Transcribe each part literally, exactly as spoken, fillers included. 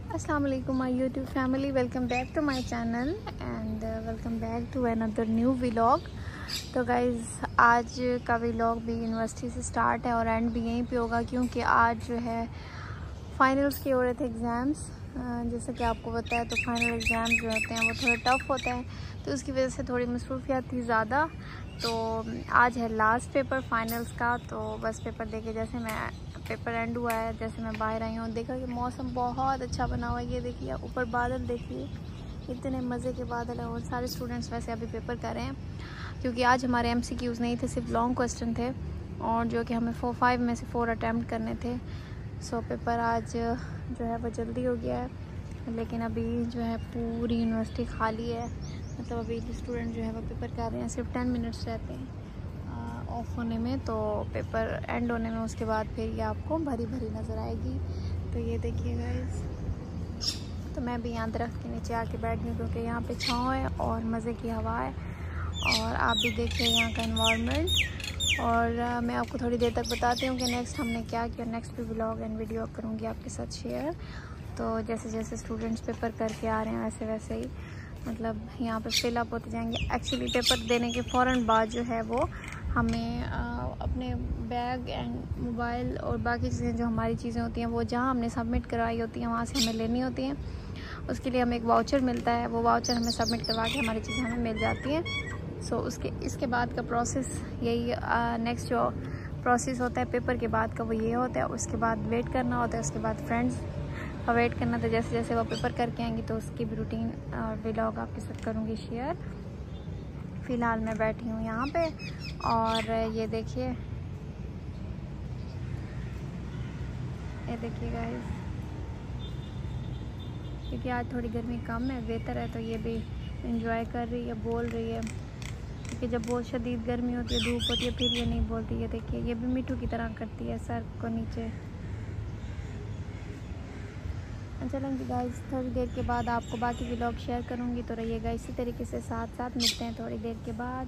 अस्सलाम वालेकुम my YouTube family, welcome back to my channel and welcome back to another new vlog. तो guys आज का vlog भी यूनिवर्सिटी से स्टार्ट है और एंड भी यहीं पे होगा, क्योंकि आज जो है फाइनल्स के हो रहे थे एग्ज़ाम्स। जैसा कि आपको पता है तो फाइनल एग्ज़ाम जो होते हैं वो थोड़ा टफ़ होते हैं, तो उसकी वजह से थोड़ी मसरूफियत थी ज़्यादा। तो आज है लास्ट पेपर फाइनल्स का, तो बस पेपर देके जैसे मैं पेपर एंड हुआ है, जैसे मैं बाहर आई हूँ, देखा कि मौसम बहुत अच्छा बना हुआ है। ये देखिए ऊपर बादल, देखिए इतने मज़े के बादल हैं। और सारे स्टूडेंट्स वैसे अभी पेपर कर रहे हैं, क्योंकि आज हमारे एम सी क्यूज़ नहीं थे, सिर्फ लॉन्ग क्वेश्चन थे, और जो कि हमें फोर फाइव में से फोर अटैम्प्ट करने थे। सो पेपर आज जो है वो जल्दी हो गया है, लेकिन अभी जो है पूरी यूनिवर्सिटी खाली है। मतलब अभी स्टूडेंट जो है वो पेपर कर रहे हैं, सिर्फ टेन मिनट्स रहते हैं ऑफ होने में, तो पेपर एंड होने में उसके बाद फिर ये आपको भरी भरी नज़र आएगी। तो ये देखिए गाइस, तो मैं भी यहाँ दरख्त के नीचे आके बैठ गई, क्योंकि यहाँ पे छाँव है और मज़े की हवा है। और आप भी देखिए यहाँ का इन्वायरमेंट। और आ, मैं आपको थोड़ी देर तक बताती हूँ कि नेक्स्ट हमने क्या किया। नेक्स्ट भी व्लॉग एंड वीडियो करूँगी आपके साथ शेयर। तो जैसे जैसे स्टूडेंट्स पेपर करके आ रहे हैं वैसे वैसे ही मतलब यहाँ पे फिल अप होते जाएंगे। एक्चुअली पेपर देने के फ़ौरन बाद जो है वो हमें आ, अपने बैग एंड मोबाइल और बाकी चीज़ें जो हमारी चीज़ें होती हैं वो जहाँ हमने सबमिट करवाई होती हैं वहाँ से हमें लेनी होती हैं। उसके लिए हमें एक वाउचर मिलता है, वो वाउचर हमें सबमिट करवा के हमारी चीज़ें हमें मिल जाती हैं। सो so, उसके इसके बाद का प्रोसेस यही, नेक्स्ट जो प्रोसेस होता है पेपर के बाद का वो ये होता है। उसके बाद वेट करना होता है, उसके बाद फ्रेंड्स का वेट करना। तो जैसे जैसे वो पेपर करके आएंगी तो उसकी भी रूटीन और व्लॉग आपके साथ करूँगी शेयर। फ़िलहाल मैं बैठी हूँ यहाँ पे, और ये देखिए ये देखिए गाइस, क्योंकि आज थोड़ी गर्मी कम है, बेहतर है, तो ये भी इंजॉय कर रही है, बोल रही है। क्योंकि जब बहुत शदीद गर्मी होती है, धूप होती है, फिर ये नहीं बोलती। ये देखिए ये भी मिट्टू की तरह करती है, सर को नीचे। चलेंगे गाइस, थोड़ी देर के बाद आपको बाकी व्लॉग शेयर करूंगी, तो रहिएगा इसी तरीके से साथ साथ। मिलते हैं थोड़ी देर के बाद।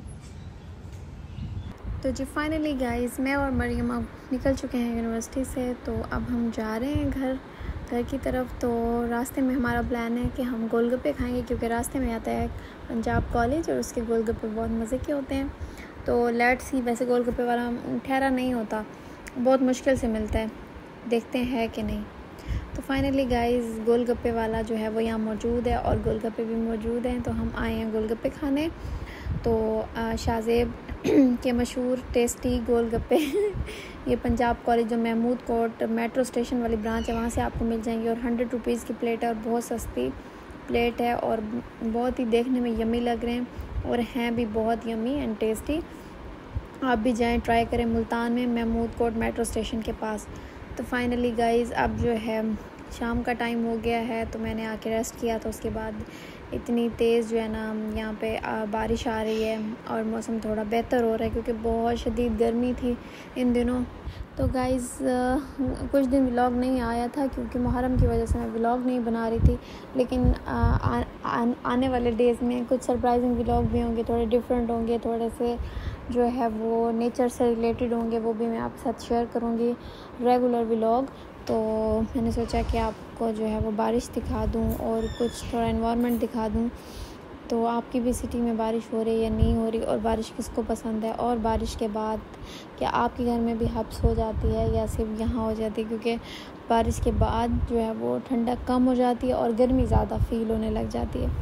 तो जी फाइनली गाइस, मैं और मरियम अब निकल चुके हैं यूनिवर्सिटी से, तो अब हम जा रहे हैं घर घर की तरफ। तो रास्ते में हमारा प्लान है कि हम गोलगप्पे खाएंगे, क्योंकि रास्ते में आता है पंजाब कॉलेज और उसके गोलगप्पे बहुत मज़े के होते हैं। तो लेट्स ही, वैसे गोलगप्पे वाला ठहरा नहीं होता, बहुत मुश्किल से मिलता है, देखते हैं कि नहीं। तो फाइनली गाइस, गोलगप्पे वाला जो है वो यहाँ मौजूद है और गोलगप्पे भी मौजूद हैं, तो हम आए हैं गोलगप्पे खाने। तो शाहजेब के मशहूर टेस्टी गोलगप्पे ये पंजाब कॉलेज जो महमूद कोट मेट्रो स्टेशन वाली ब्रांच है, वहाँ से आपको मिल जाएंगे। और हंड्रेड रुपीज़ की प्लेट है और बहुत सस्ती प्लेट है, और बहुत ही देखने में यमी लग रहे हैं और हैं भी बहुत यमी एंड टेस्टी। आप भी जाएँ, ट्राई करें, मुल्तान में महमूद कोट मेट्रो स्टेशन के पास। तो फाइनली गाइज़, अब जो है शाम का टाइम हो गया है, तो मैंने आके रेस्ट किया। तो उसके बाद इतनी तेज़ जो है ना यहाँ पे बारिश आ रही है और मौसम थोड़ा बेहतर हो रहा है, क्योंकि बहुत शदीद गर्मी थी इन दिनों। तो गाइज़ कुछ दिन व्लॉग नहीं आया था, क्योंकि मुहर्रम की वजह से मैं व्लॉग नहीं बना रही थी। लेकिन आ, आ, आ, आने वाले डेज़ में कुछ सरप्राइजिंग व्लॉग भी होंगे, थोड़े डिफरेंट होंगे, थोड़े से जो है वो नेचर से रिलेटेड होंगे, वो भी मैं आपके साथ शेयर करूँगी रेगुलर व्लॉग। तो मैंने सोचा कि आपको जो है वो बारिश दिखा दूँ और कुछ थोड़ा एनवायरनमेंट दिखा दूँ। तो आपकी भी सिटी में बारिश हो रही है या नहीं हो रही, और बारिश किसको पसंद है, और बारिश के बाद क्या आपके घर में भी हब्स हो जाती है या सिर्फ यहाँ हो जाती है, क्योंकि बारिश के बाद जो है वो ठंडक कम हो जाती है और गर्मी ज़्यादा फील होने लग जाती है।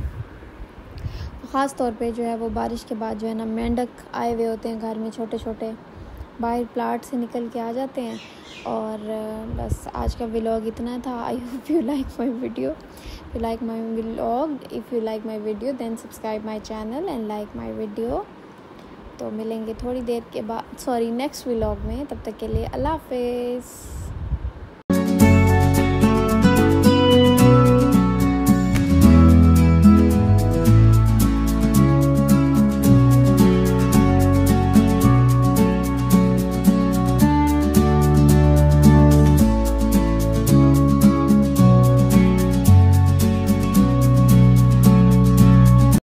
ख़ास तौर पे जो है वो बारिश के बाद जो है ना मेंढक आए हुए होते हैं घर में, छोटे छोटे बाहर प्लाट से निकल के आ जाते हैं। और बस आज का व्लॉग इतना था। I hope you like my video you like my vlog if you like my video then subscribe my channel and like my video. तो मिलेंगे थोड़ी देर के बाद, सॉरी नेक्स्ट व्लॉग में। तब तक के लिए अल्लाह हाफिज़।